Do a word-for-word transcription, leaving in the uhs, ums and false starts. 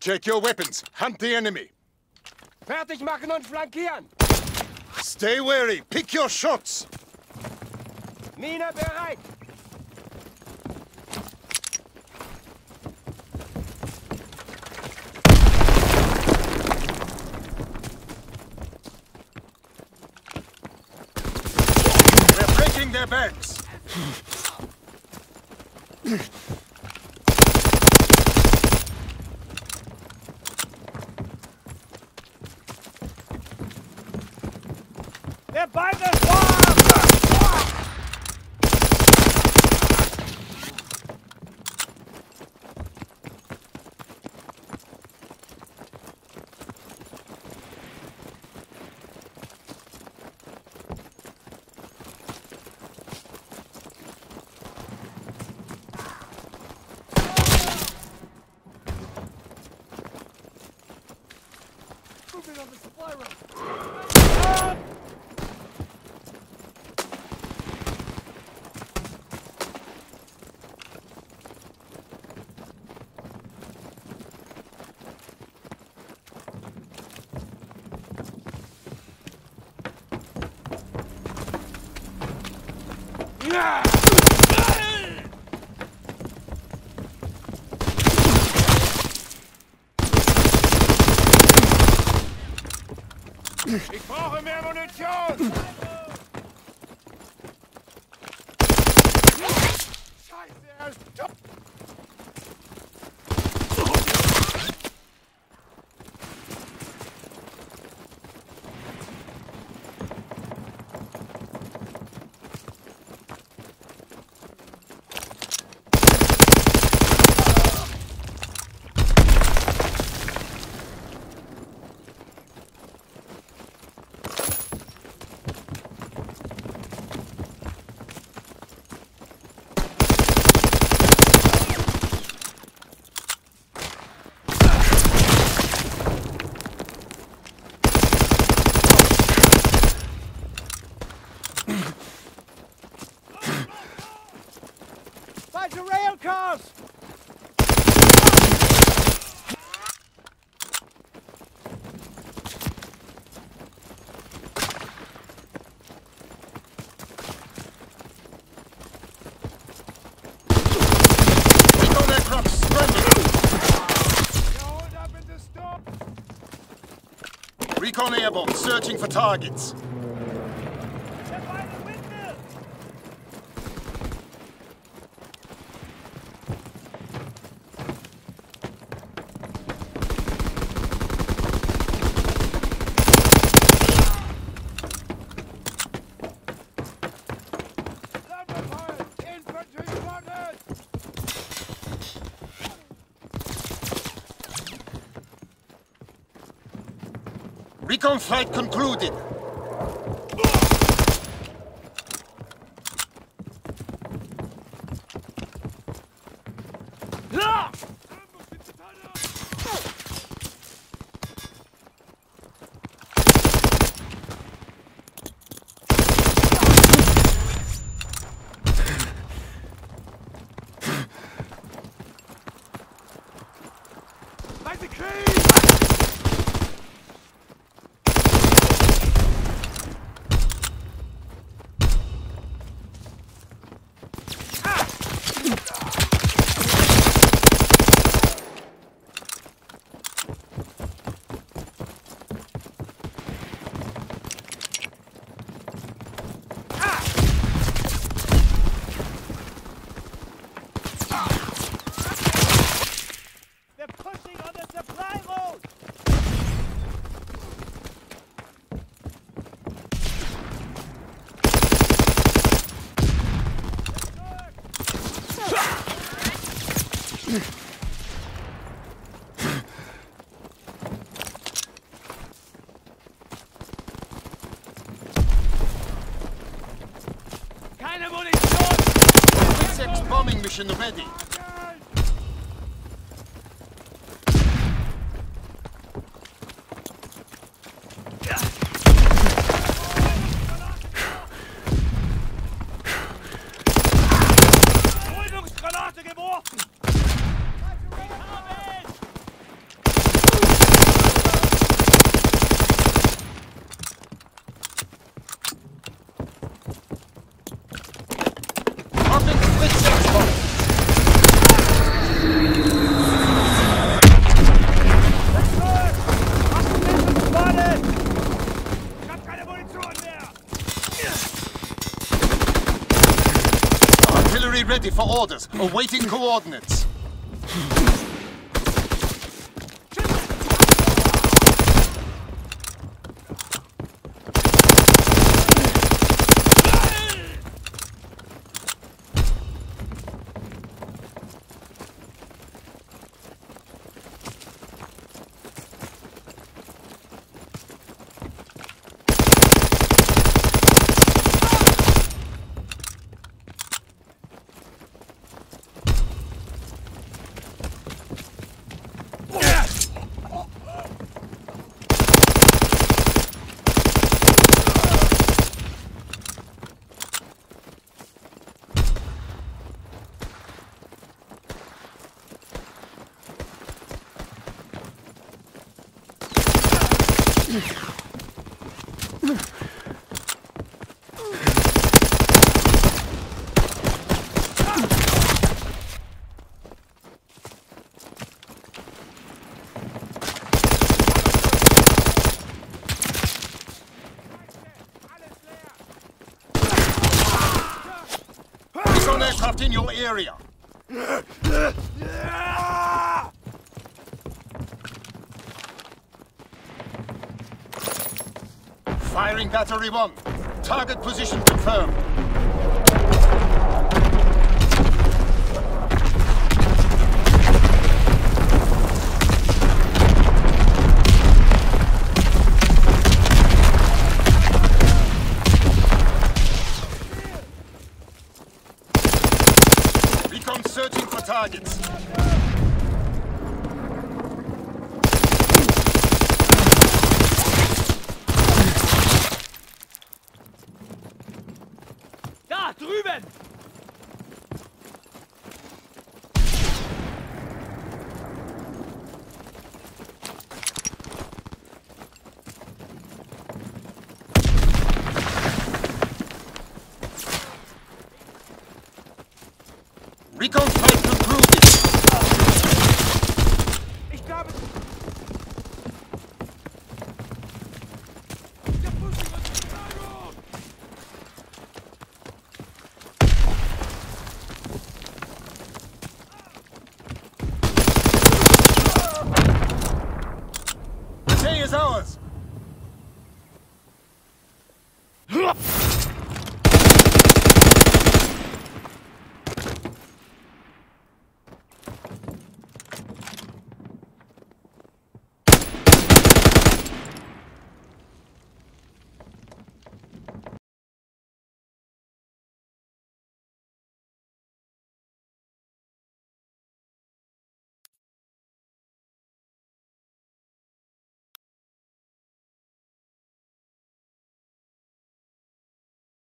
Check your weapons. Hunt the enemy. Fertig machen und flankieren! Stay wary. Pick your shots. Mine bereit! They're breaking their backs. Der Ball ist vor! Moving on the supply run. Ich brauche mehr Munition! Scheiße, er ist tot! Falsche Railcars! Recon aircraft stranded. You're holed up in the storm! Recon airborne searching for targets. Der beide Windmill! Lumberpile! Infantry spotted! Recon flight concluded. Ja! Weiße Krieg! They're pushing on the supply road! Keine Munition! Six bombing mission ready. Beruhigungsgranate geworfen! for orders, awaiting coordinates. Recon aircraft in your area. Firing battery one. Target position confirmed. Recon searching for targets. Da, drüben! Recon